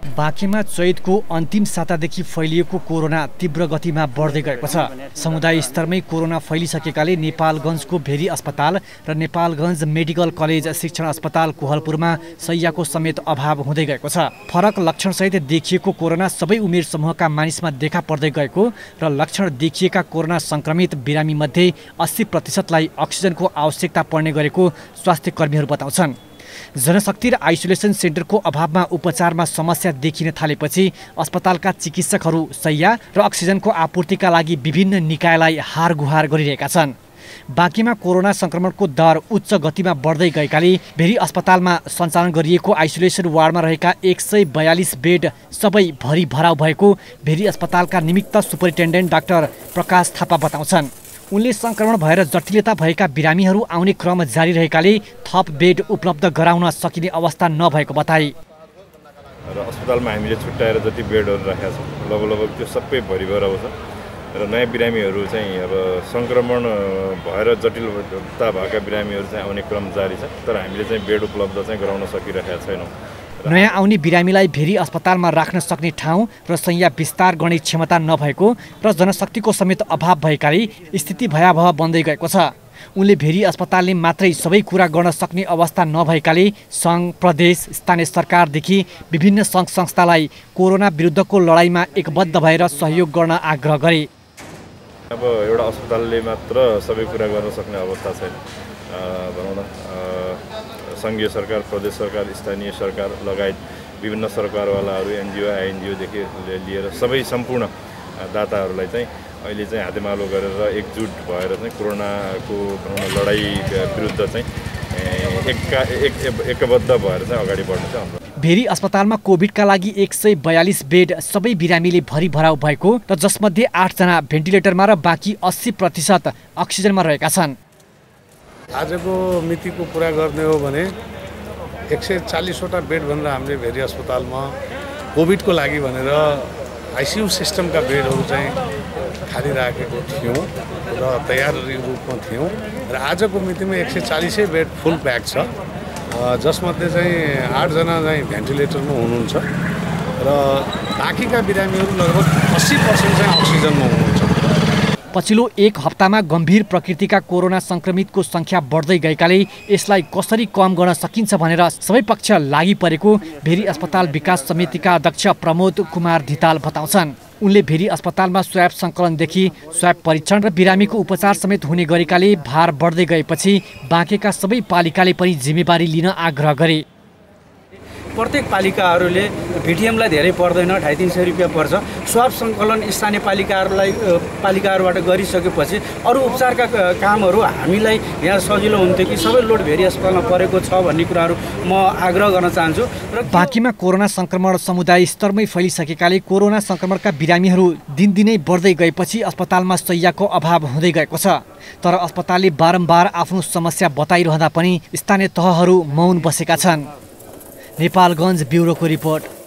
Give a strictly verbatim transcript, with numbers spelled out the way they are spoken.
बाँकेमा चैतको अन्तिम सातादेखि फैलिएको कोरोना तीव्र गतिमा बढ्दै गएको छ। समुदाय स्तरमै कोरोना फैलिसकेकाले नेपालगञ्जको भेरी अस्पताल र नेपालगञ्ज मेडिकल कलेज शिक्षण अस्पताल कोहलपुरमा शैय्याको समेत अभाव हुँदै गएको छ। फरक लक्षणसहित देखिएको कोरोना सबै उमेर समूहका मानिसमा देखा पर्दै गएको र लक्षण देखिएका कोरोना संक्रमित बिरामीमध्ये अस्सी प्रतिशतलाई अक्सिजनको आवश्यकता पर्ने गरेको स्वास्थ्य कर्मीहरू बताउँछन्। जनशक्ति र आइसोलेसन सेन्टरको अभावमा उपचारमा समस्या देखिन थालेपछि अस्पतालका चिकित्सकहरू शैय्या र अक्सिजनको आपूर्तिका लागि विभिन्न निकायलाई हार गुहार गरिरहेका छन्। बाँकीमा कोरोना संक्रमणको दर उच्च गतिमा बढ्दै गएकाले भेरी अस्पतालमा सञ्चालन गरिएको आइसोलेसन वार्डमा रहेका एक सय बयालिस बेड सबै भरि भराउ भएको भेरी अस्पतालका निमित्त सुपरिन्टेन्डेन्ट डाक्टर प्रकाश थापा बताउँछन्। उनले संक्रमण भएर जटिलता भएका बिरामीहरू आउने क्रम जारी रहेकाले थप बेड उपलब्ध गराउन सकिने अवस्था नभएको बताए। र अस्पतालमा हामीले छुट्याएर जति बेडहरू राखेका छौँ लगभग लगभग त्यो सबै भरिभर आउँछ र नयाँ बिरामीहरू चाहिँ अब संक्रमण भएर जटिलता भएका बिरामीहरू चाहिँ आउने क्रम जारी छ, तर हामीले चाहिँ बेड उपलब्ध चाहिँ गराउन सकिरहेका छैनौँ। नयाँ आउने बिरामीलाई भेरी अस्पतालमा राख्न सक्ने ठाउँ र शैय्या विस्तार गर्ने क्षमता नभएको र जनशक्तिको समेत अभाव भएकाले स्थिति भयावह बन्दै गएको छ। उनले भेरी अस्पतालले मात्रै सबै कुरा गर्न सक्ने अवस्था नभएकाले सङ्घ, प्रदेश, स्थानीय सरकारदेखि विभिन्न सङ्घ संस्थालाई कोरोना विरुद्धको लडाइँमा एकबद्ध भएर सहयोग गर्न आग्रह गरे। अब एउटा अस्पतालले मात्र सबै कुरा गर्न सक्ने अवस्था छैन। भनौँ न सङ्घीय सरकार, प्रदेश सरकार, स्थानीय सरकार लगायत विभिन्न सरकारवालाहरू, एनजिओ, आइएनजिओदेखि लिएर सबै सम्पूर्ण दाताहरूलाई चाहिँ अहिले चाहिँ हातेमालो गरेर एकजुट भएर चाहिँ कोरोनाको लडाइँ विरुद्ध चाहिँ एका एक एकबद्ध भएर चाहिँ अगाडि बढ्नु छ हाम्रो। भेरी अस्पतालमा कोभिडका लागि एक सय बयालिस बेड सबै बिरामीले भरि भराउ भएको र जसमध्ये आठजना भेन्टिलेटरमा र बाँकी अस्सी प्रतिशत अक्सिजनमा रहेका छन्। आजको मितिको कुरा गर्ने हो भने एक सय चालिसवटा बेडभन्दा हामीले भेरी अस्पतालमा कोभिडको लागि भनेर आइसियु सिस्टमका बेडहरू चाहिँ खाली राखेको थियौँ र तयार रूपमा थियौँ र आजको मितिमा एक सय चालिसै बेड फुल प्याक छ, जसमध्ये चाहिँ आठजना चाहिँ भेन्टिलेटरमा हुनुहुन्छ र बाँकीका बिरामीहरू लगभग अस्सी पर्सेन्ट चाहिँ अक्सिजनमा हुनुहुन्छ। पछिल्लो एक हप्तामा गम्भीर प्रकृतिका कोरोना संक्रमितको संख्या बढ्दै गएकाले यसलाई कसरी कम गर्न सकिन्छ भनेर सबै पक्ष लागि परेको भेरी अस्पताल विकास समितिका अध्यक्ष प्रमोद कुमार धिताल बताउँछन्। उनले भेरी अस्पतालमा स्वाब सङ्कलनदेखि स्वाब परीक्षण र बिरामीको उपचार समेत हुने गरेकाले भार बढ्दै गएपछि बाँकेका सबै पालिकाले पनि जिम्मेवारी लिन आग्रह गरे। प्रत्येक पालिकाहरूले भिटिएमलाई धेरै पर्दैन, ढाई तिन सय रुपियाँ पर्छ। स्वाब सङ्कलन स्थानीय पालिकाहरूलाई पालिकाहरूबाट गरिसकेपछि अरू उपचारका कामहरू हामीलाई यहाँ सजिलो हुन्थ्यो कि सबै लोड भेरी अस्पतालमा परेको छ भन्ने कुराहरू म आग्रह गर्न चाहन्छु। र बाँकीमा कोरोना संक्रमण समुदाय स्तरमै फैलिसकेकाले कोरोना संक्रमणका बिरामीहरू दिनदिनै बढ्दै गएपछि अस्पतालमा शैय्याको अभाव हुँदै गएको छ। तर अस्पतालले बारम्बार आफ्नो समस्या बताइरहँदा पनि स्थानीय तहहरू मौन बसेका छन्। नेपालगञ्ज ब्युरोको रिपोर्ट।